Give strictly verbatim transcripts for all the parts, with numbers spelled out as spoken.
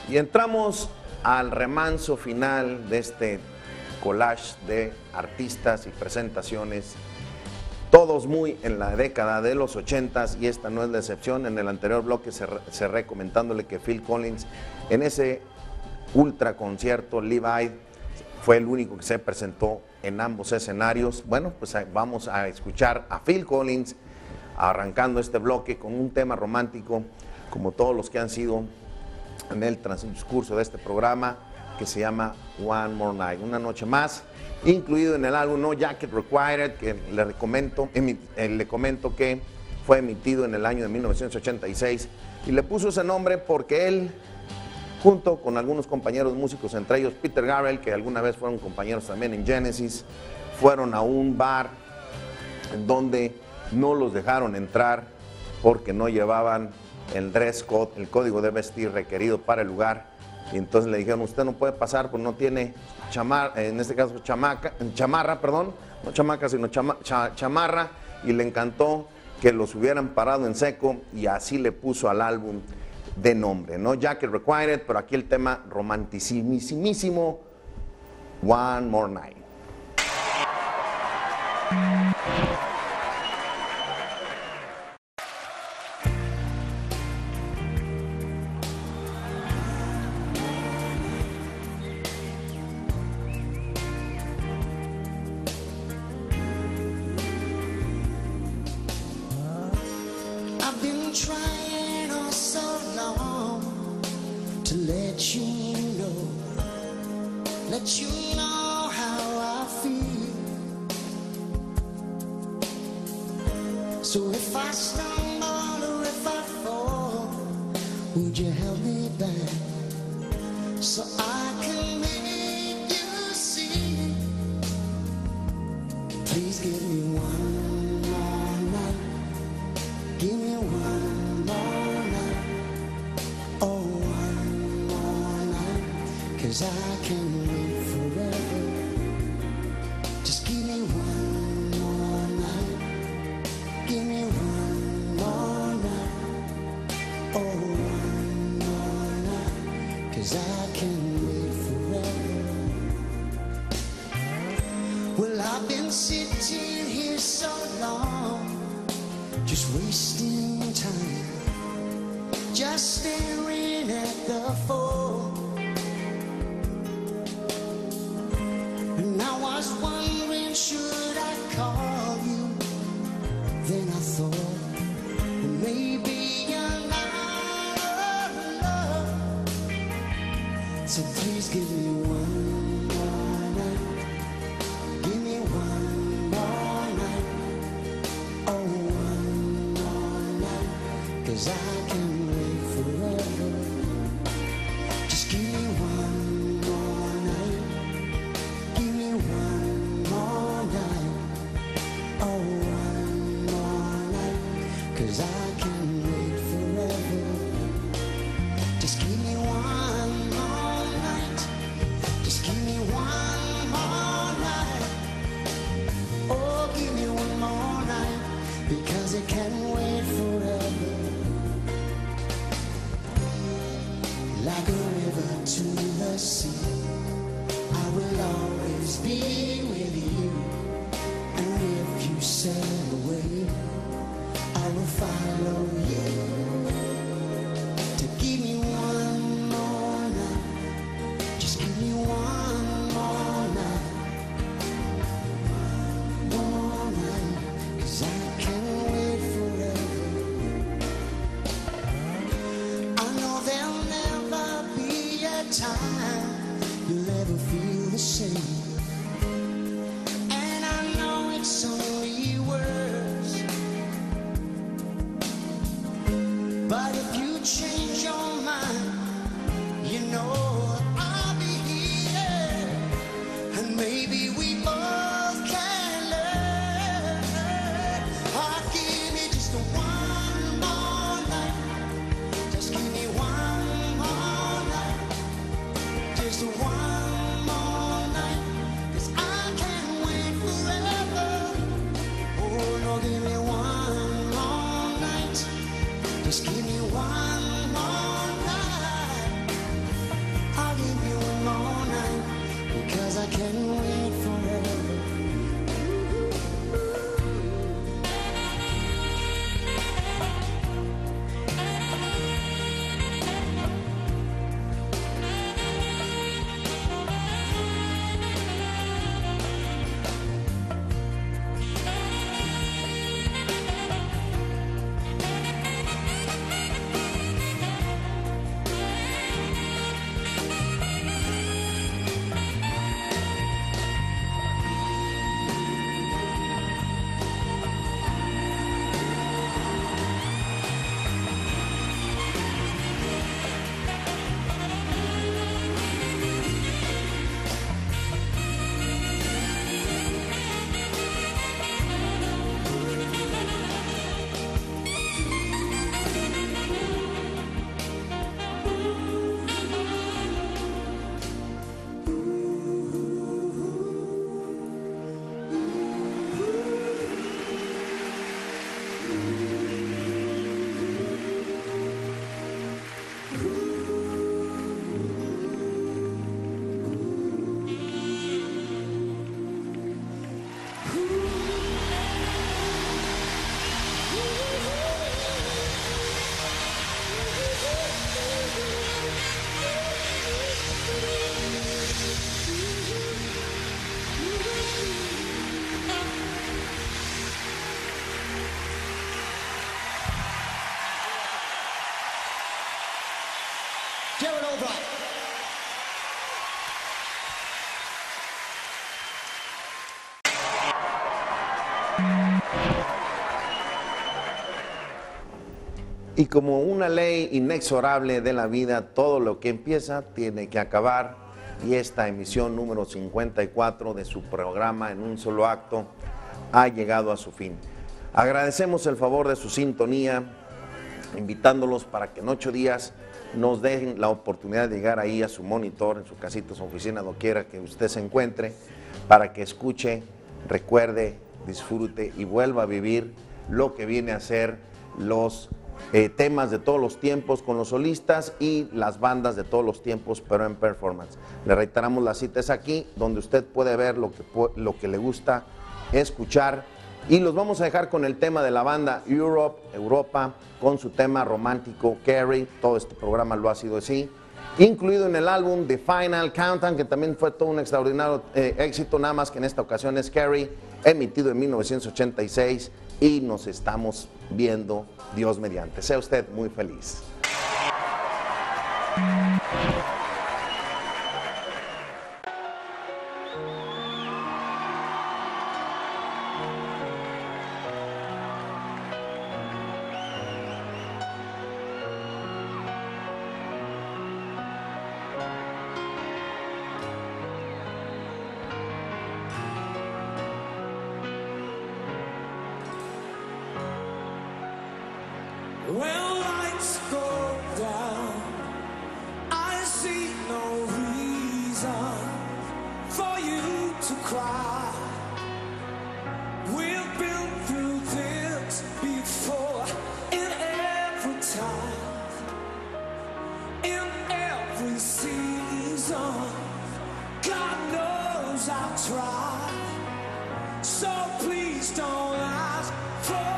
Y entramos al remanso final de este collage de artistas y presentaciones, todos muy en la década de los ochentas, y esta no es la excepción. En el anterior bloque cerré comentándole que Phil Collins en ese ultra concierto Live Aid fue el único que se presentó en ambos escenarios. Bueno, pues vamos a escuchar a Phil Collins arrancando este bloque con un tema romántico, como todos los que han sido en el transcurso de este programa, que se llama One More Night, una noche más, incluido en el álbum No Jacket Required, que le comento, le comento que fue emitido en el año de mil novecientos ochenta y seis, y le puso ese nombre porque él, junto con algunos compañeros músicos, entre ellos Peter Gabriel, que alguna vez fueron compañeros también en Genesis, fueron a un bar en donde no los dejaron entrar porque no llevaban el dress code, el código de vestir requerido para el lugar, y entonces le dijeron: usted no puede pasar porque no tiene chamarra, en este caso chamaca, chamarra, perdón, no chamaca sino chama, cha, chamarra, y le encantó que los hubieran parado en seco, y así le puso al álbum de nombre, No Jacket Required, pero aquí el tema romanticisísimo, One More Night. Trying oh so long to let you know, let you know how I feel. So if I stumble or if I fall, would you help me back so I can make you see? Please give me one more night, give me one. Cause I can wait forever. Just give me one more night. Give me one more night. Oh, one more night. Cause I can wait forever. Well, I've been sitting here so long, just wasting time, just staring at the phone. I was wondering, should I call you? Then I thought, maybe you're not alone. So please give me one more night. Give me one more night. Oh, one more night. Cause I can wait forever. Just give me one. Cause I can wait forever. Just give me one more night. Just give me one more night. Oh, give me one more night. Because it can wait forever. Like a river to the sea, I will always be with you. And if you sail away, I will follow you. To give me one more night. Just give me one more night. One more night. Cause I can't wait forever. I know there'll never be a time you'll ever feel the same. And I know it's only words, but if you change your mind, you know I'll be here. And maybe we both can learn. Oh, give me just one more night. Just give me one more night. Just one more night. Cause I can't wait forever. Oh, no, give me one more night. Just give me one more Gerald Albright. Y como una ley inexorable de la vida, todo lo que empieza tiene que acabar. Y esta emisión número cincuenta y cuatro de su programa En un Solo Acto ha llegado a su fin. Agradecemos el favor de su sintonía, invitándolos para que en ocho días nos den la oportunidad de llegar ahí a su monitor, en su casita, su oficina, doquiera que usted se encuentre, para que escuche, recuerde, disfrute y vuelva a vivir lo que viene a ser los eh, temas de todos los tiempos con los solistas y las bandas de todos los tiempos, pero en performance. Le reiteramos, la cita es aquí, donde usted puede ver lo que, lo que le gusta escuchar. Y los vamos a dejar con el tema de la banda Europe, Europa, con su tema romántico Carrie. Todo este programa lo ha sido así, incluido en el álbum The Final Countdown, que también fue todo un extraordinario eh, éxito, nada más que en esta ocasión es Carrie, emitido en mil novecientos ochenta y seis, y nos estamos viendo Dios mediante. Sea usted muy feliz. When lights go down, I see no reason for you to cry. We've been through this before, in every time, in every season. God knows I've tried, so please don't ask for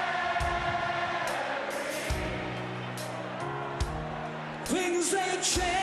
things they change.